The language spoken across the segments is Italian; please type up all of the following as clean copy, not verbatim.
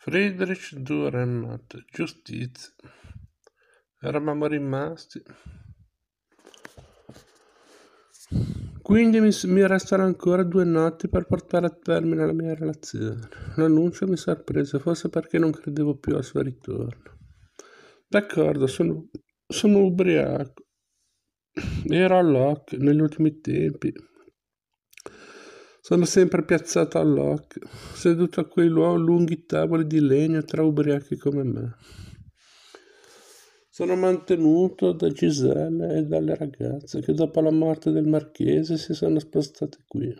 Friedrich Dürrenmatt, giustizia. Eravamo rimasti. Quindi mi restano ancora 2 notti per portare a termine la mia relazione. L'annuncio mi sorprese, forse perché non credevo più al suo ritorno. D'accordo, sono ubriaco. Ero all'Oc negli ultimi tempi. Sono sempre piazzato all'Oc, seduto a quei lunghi tavoli di legno tra ubriachi come me. Sono mantenuto da Giselle e dalle ragazze che dopo la morte del marchese si sono spostate qui.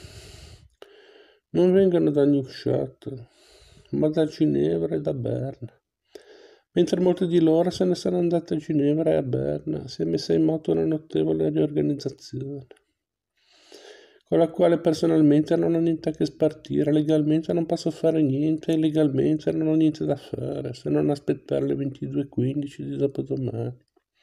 Non vengono da Neuchâtel, ma da Ginevra e da Berna. Mentre molti di loro se ne sono andati a Ginevra e a Berna, si è messa in moto una notevole riorganizzazione, con la quale personalmente non ho niente a che spartire, legalmente non posso fare niente, illegalmente non ho niente da fare, se non aspettare le 22:15 di dopodomani.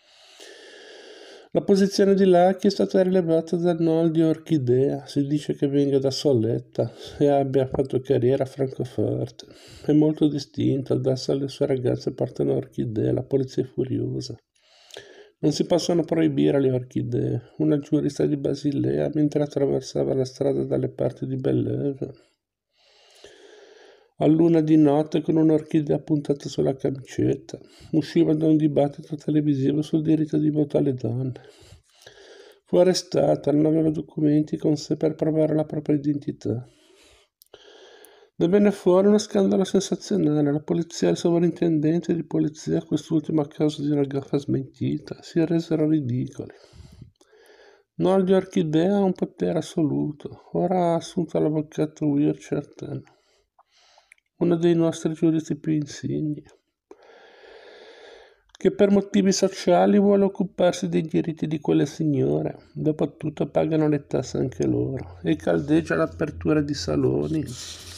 La posizione di Lucky è stata rilevata da Noel di Orchidea, si dice che venga da Soletta e abbia fatto carriera a Francoforte. È molto distinto, adesso le sue ragazze portano orchidee, la polizia è furiosa. Non si possono proibire le orchidee. Una giurista di Basilea, mentre attraversava la strada dalle parti di Belleve, a luna di notte con un'orchidea puntata sulla camicetta, usciva da un dibattito televisivo sul diritto di voto alle donne. Fu arrestata, non aveva documenti con sé per provare la propria identità. Ne venne fuori uno scandalo sensazionale. La polizia e il sovrintendente di polizia, quest'ultimo a causa di una gaffa smentita, si resero ridicoli. Noel di Orchidea ha un potere assoluto. Ora ha assunto l'avvocato Wircherten, uno dei nostri giuristi più insigni, che per motivi sociali vuole occuparsi dei diritti di quelle signore. Dopotutto pagano le tasse anche loro, e caldeggia l'apertura di saloni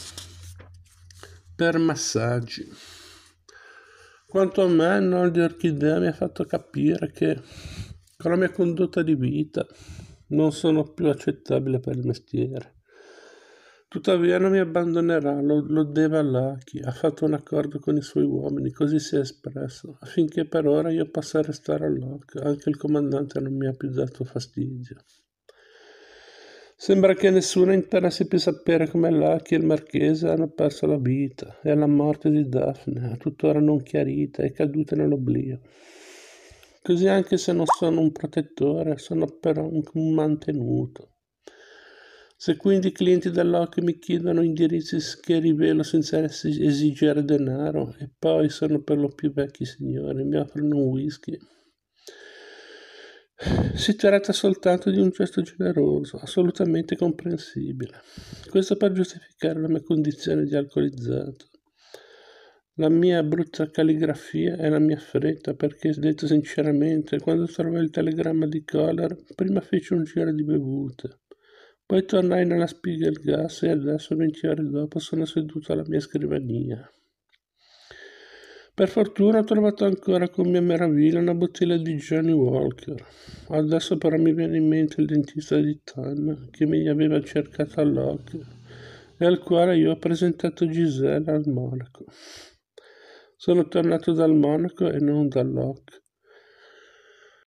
per massaggi. Quanto a me, Noel di Orchidea mi ha fatto capire che con la mia condotta di vita non sono più accettabile per il mestiere. Tuttavia non mi abbandonerà, lo deve a Lucky, ha fatto un accordo con i suoi uomini, così si è espresso, affinché per ora io possa restare all'Oc. Anche il comandante non mi ha più dato fastidio. Sembra che nessuno interessi più sapere come Lucky e il marchese hanno perso la vita e la morte di Daphne, tuttora non chiarita e caduta nell'oblio. Così, anche se non sono un protettore, sono però un mantenuto. Se quindi i clienti dell'Oc mi chiedono indirizzi che rivelo senza esigere denaro, e poi sono per lo più vecchi signori, mi offrono un whisky, si tratta soltanto di un gesto generoso, assolutamente comprensibile. Questo per giustificare la mia condizione di alcolizzato, la mia brutta calligrafia e la mia fretta, perché, detto sinceramente, quando trovai il telegramma di Kohler, prima feci un giro di bevute. Poi tornai nella Spiegelgasse e adesso, 20 ore dopo, sono seduto alla mia scrivania. Per fortuna ho trovato ancora con mia meraviglia una bottiglia di Johnny Walker. Adesso però mi viene in mente il dentista di Tann che mi aveva cercato all'Oc e al quale io ho presentato Giselle al Monaco. Sono tornato dal Monaco e non dall'Oc.